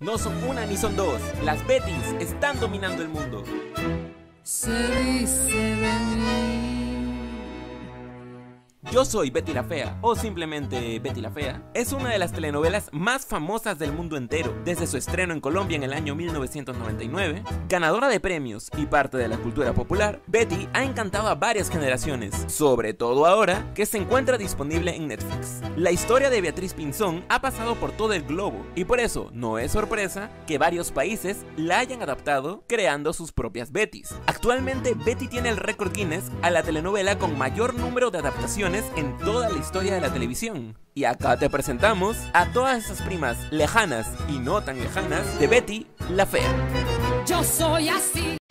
No son una ni son dos, las Bettys están dominando el mundo. Se dice de mí. Yo soy Betty la Fea, o simplemente Betty la Fea. Es una de las telenovelas más famosas del mundo entero, desde su estreno en Colombia en el año 1999. Ganadora de premios y parte de la cultura popular, Betty ha encantado a varias generaciones, sobre todo ahora que se encuentra disponible en Netflix. La historia de Beatriz Pinzón ha pasado por todo el globo, y por eso no es sorpresa que varios países la hayan adaptado creando sus propias Bettys. Actualmente Betty tiene el récord Guinness a la telenovela con mayor número de adaptaciones en toda la historia de la televisión. Y acá te presentamos a todas esas primas lejanas y no tan lejanas de Betty la Fea. Yo soy así.